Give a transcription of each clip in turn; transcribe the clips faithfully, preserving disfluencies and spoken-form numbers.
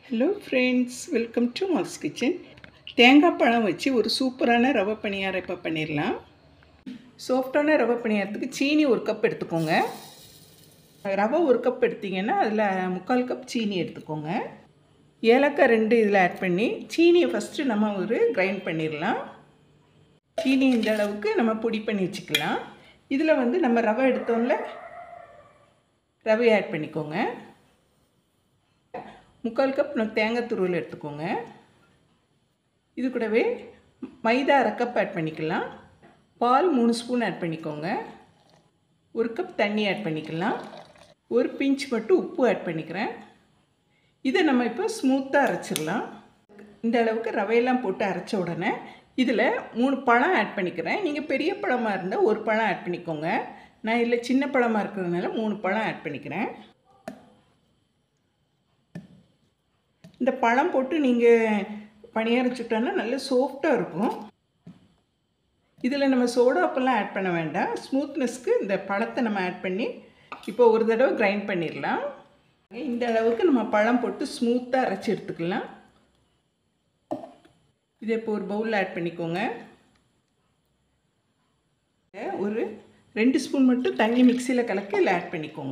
Hello friends, welcome to Mal's kitchen. தேங்காய் பழம் வச்சு ஒரு சூப்பரான ரவை பணியாரம் இப்போ பண்ணிடலாம். சாஃப்டான ரவை பணியாரத்துக்கு சீனி ஒரு கப் எடுத்துக்கோங்க. ரவை ஒரு கப் எடுத்திங்கன்னா அதில் முக்கால் கப் சீனி எடுத்துக்கோங்க. ஏலக்காய் ரெண்டு இதில் ஆட் பண்ணி சீனியை ஃபஸ்ட்டு நம்ம ஒரு கிரைண்ட் பண்ணிடலாம். சீனி இந்த அளவுக்கு நம்ம பொடி பண்ணி வச்சுக்கலாம். இதில் வந்து நம்ம ரவை எடுத்தோம்ல, ரவையை ஆட் பண்ணிக்கோங்க. முக்கால் கப் தேங்காய் துருவல் எடுத்துக்கோங்க. இது கூடவே மைதா அரை கப் ஆட் பண்ணிக்கலாம். பால் மூணு ஸ்பூன் ஆட் பண்ணிக்கோங்க. ஒரு கப் தண்ணி ஆட் பண்ணிக்கலாம். ஒரு பிஞ்ச் மட்டும் உப்பு ஆட் பண்ணிக்கிறேன். இதை நம்ம இப்போ ஸ்மூத்தாக அரைச்சிடலாம். இந்த அளவுக்கு ரவையெல்லாம் போட்டு அரைச்ச உடனே இதில் மூணு பழம் ஆட் பண்ணிக்கிறேன். நீங்கள் பெரிய பழமாக இருந்தால் ஒரு பழம் ஆட் பண்ணிக்கோங்க. நான் இதில் சின்ன பழமாக இருக்கிறதுனால மூணு பழம் ஆட் பண்ணிக்கிறேன். இந்த பழம் போட்டு நீங்கள் பணியாரம் சுட்டோன்னா நல்ல சாஃப்டாக இருக்கும். இதில் நம்ம சோடாப்பெல்லாம் ஆட் பண்ண வேண்டாம். ஸ்மூத்னஸ்க்கு இந்த பழத்தை நம்ம ஆட் பண்ணி இப்போ ஒரு தடவை கிரைண்ட் பண்ணிடலாம். இந்த அளவுக்கு நம்ம பழம் போட்டு ஸ்மூத்தாக அரைச்சி எடுத்துக்கலாம். இதை இப்போ ஒரு பவுலில் ஆட் பண்ணிக்கோங்க. ஒரு ரெண்டு ஸ்பூன் மட்டும் தண்ணி மிக்சியில் கலக்கி இதில் ஆட் பண்ணிக்கோங்க.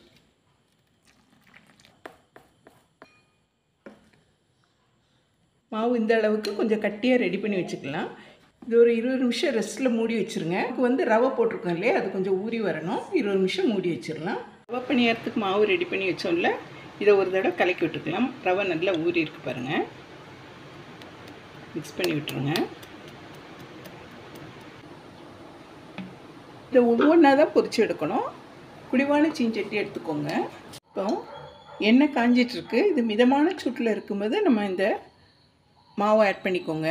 மாவு இந்த அளவுக்கு கொஞ்சம் கட்டியாக ரெடி பண்ணி வச்சுக்கலாம். இது ஒரு இருபது நிமிஷம் ரெஸ்ட்டில் மூடி வச்சுருங்க. இப்போ வந்து ரவை போட்டிருக்கோம் இல்லையா, அது கொஞ்சம் ஊறி வரணும். இருபது நிமிஷம் மூடி வச்சிடலாம். ரவை பணியாரத்துக்கு மாவு ரெடி பண்ணி வச்சோம்ல, இதை ஒரு தடவை கலக்கி விட்டுக்கலாம். ரவை நல்லா ஊறி இருக்கு பாருங்கள். மிக்ஸ் பண்ணி விட்டுருங்க. இதை ஒவ்வொன்றா தான் பொரிச்சு எடுக்கணும். குழிவான சீஞ்சட்டி எடுத்துக்கோங்க. இப்போ எண்ணெய் காஞ்சிட்ருக்கு. இது மிதமான சூட்டில் இருக்கும்போது நம்ம இந்த மாவை ஆட் பண்ணிக்கோங்க.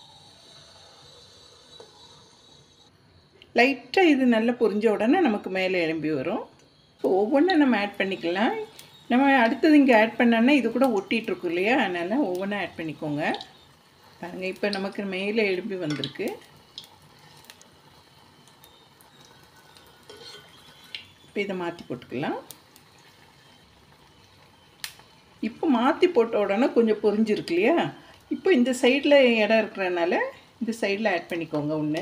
லைட்டாக இது நல்லா பொரிஞ்ச உடனே நமக்கு மேலே எழும்பி வரும். இப்போ ஒவ்வொன்றா நம்ம ஆட் பண்ணிக்கலாம். நம்ம அடுத்தது இங்கே ஆட் பண்ணோன்னா இது கூட ஒட்டிகிட்ருக்கும் இல்லையா, அதனால் ஒவ்வொன்றா ஆட் பண்ணிக்கோங்க. பாருங்கள், இப்போ நமக்கு மேலே எழும்பி வந்திருக்கு. இப்போ இதை மாற்றி போட்டுக்கலாம். இப்போ மாற்றி போட்ட உடனே கொஞ்சம் பொரிஞ்சிருக்கு இல்லையா, இப்போ இந்த சைடில் இடம் இருக்கிறதுனால இந்த சைடில் ஆட் பண்ணிக்கோங்க ஒன்று.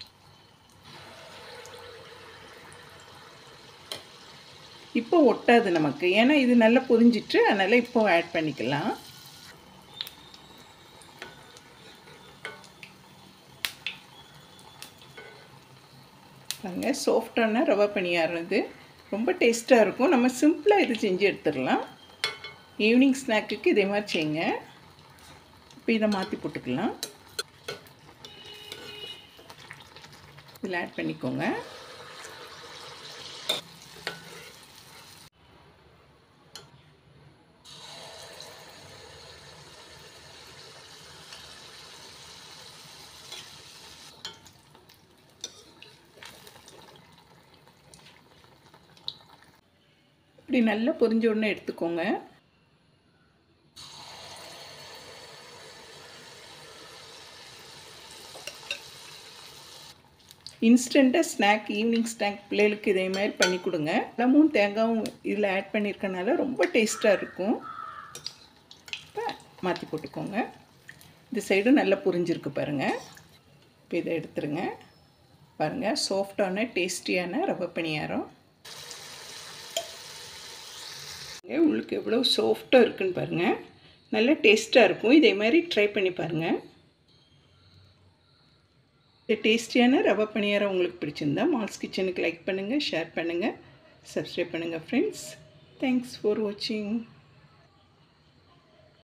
இப்போ ஒட்டாது நமக்கு, ஏன்னா இது நல்லா பொரிஞ்சிட்டு, அதனால் இப்போ ஆட் பண்ணிக்கலாம். பாருங்க, சாஃப்டான ரவை பணியாரம் இது ரொம்ப டேஸ்ட்டாக இருக்கும். நம்ம சிம்பிளாக இது செஞ்சு எடுத்துடலாம். ஈவினிங் ஸ்நாக்குக்கு இதே மாதிரி செய்யுங்க. இப்போ இதை மாற்றி போட்டுக்கலாம். இதில் ஆட் பண்ணிக்கோங்க. இப்படி நல்லா பொரிஞ்ச உடனே எடுத்துக்கோங்க. இன்ஸ்டண்ட்டாக ஸ்நாக், ஈவினிங் ஸ்நாக் பிள்ளைகளுக்கு இதே மாதிரி பண்ணி கொடுங்க. பழமும் தேங்காயும் இதில் ஆட் பண்ணியிருக்கனால ரொம்ப டேஸ்ட்டாக இருக்கும். இப்போ மாற்றி போட்டுக்கோங்க. இந்த சைடும் நல்லா புரிஞ்சிருக்கு பாருங்கள். இப்போ இதை எடுத்துருங்க. பாருங்கள், சாஃப்டான டேஸ்டியான ரவை பணியாரம். உங்களுக்கு எவ்வளோ சாஃப்டாக இருக்குன்னு பாருங்கள். நல்லா டேஸ்ட்டாக இருக்கும். இதே மாதிரி ட்ரை பண்ணி பாருங்கள். இந்த டேஸ்டியான ரவை பணியாரம் உங்களுக்கு பிடிச்சிருந்தா மால்ஸ் கிச்சனுக்கு லைக் பண்ணுங்கள், ஷேர் பண்ணுங்கள், சப்ஸ்கிரைப் பண்ணுங்கள் ஃப்ரெண்ட்ஸ். தேங்க்ஸ் ஃபார் வாட்சிங்.